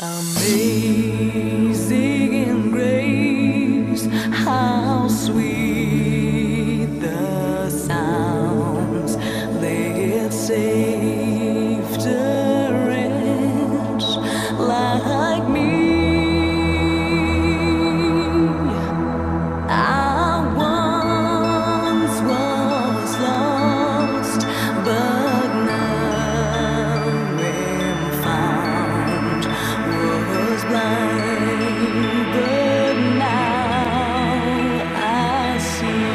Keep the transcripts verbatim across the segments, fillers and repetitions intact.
Amazing grace, how sweet the sounds that saved a wretch like me. I once was lost, but now am found. Was blind, but now I see.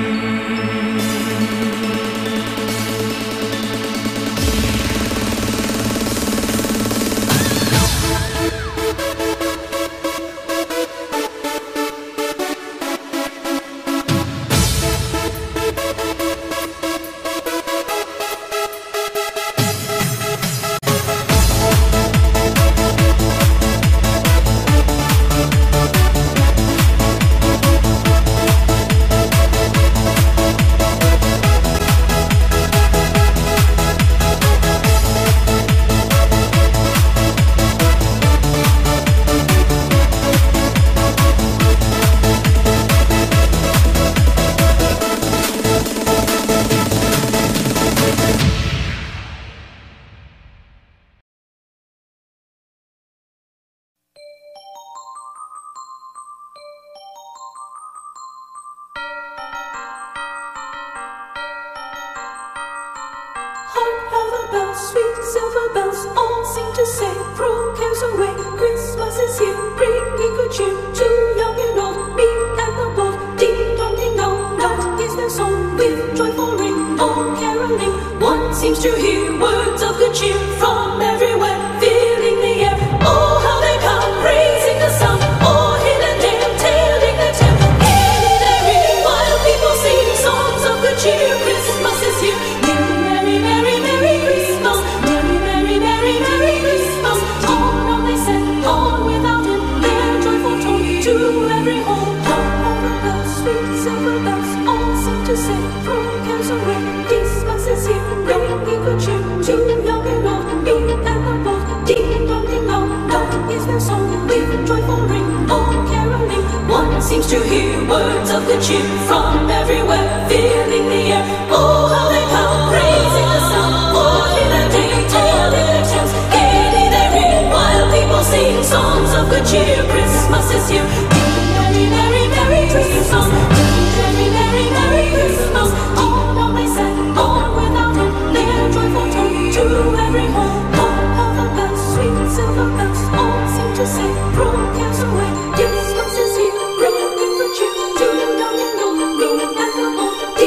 Hark how the bells, sweet silver bells, all seem to say, throw cares away. Christmas is here, bringing good cheer to young and old, meek and the bold. Ding dong, ding dong, dong is their song, with joyful ring, all caroling. One seems to hear words of good cheer from everywhere, filling the air. Oh, how they come, praising the sun, all hill and dale, telling their tale. Gay their ring, while people sing songs of good cheer. Christmas is here. Merry, merry, merry Christmas. Merry, merry, merry, merry Christmas. On, on they said, on without him, their joyful tone to every home. Hark how the bells, sweet silver bells, all seem to say, throw cares away. Christmas is here, bringing good cheer to young and old, meek and the bold. Ding dong, ding dong, dong is their song, with joyful ring, all caroling. One seems to hear words of good cheer from everywhere, filling the air. Oh, how they come, praising the sun, all hill and dale, telling their tales. Gaily they ring, while people sing songs of good cheer. Christmas is here. Merry, merry, merry Christmas. Merry, merry, merry Christmas. On, on they sang, on without him, their joyful tone to every home. Hark how the bells, sweet silver bells, all seem to say, throw cares away. Christmas is here, bringing good cheer to young and old, meek and the bold.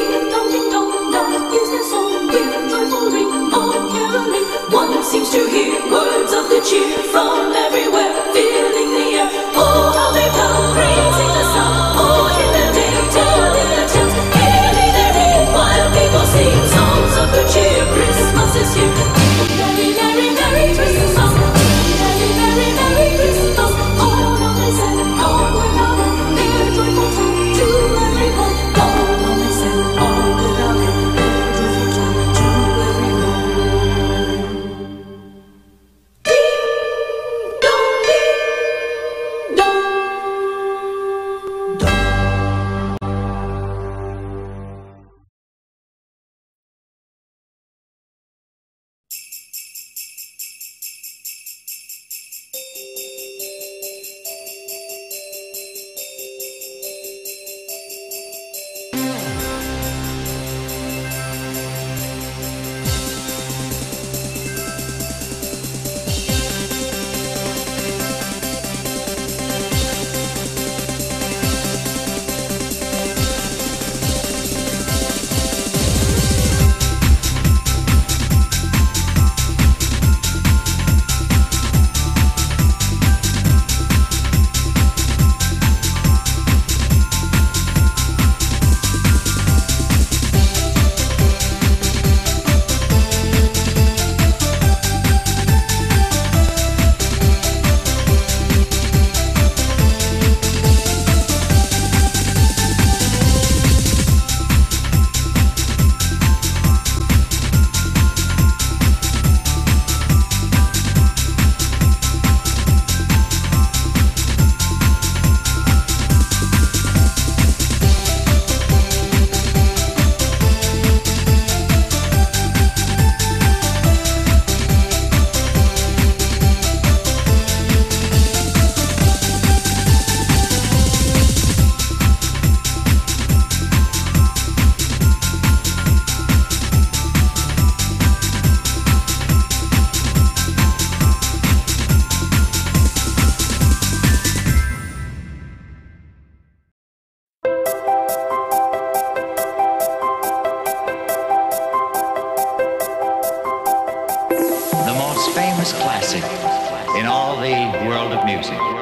famous classic in all the world of music.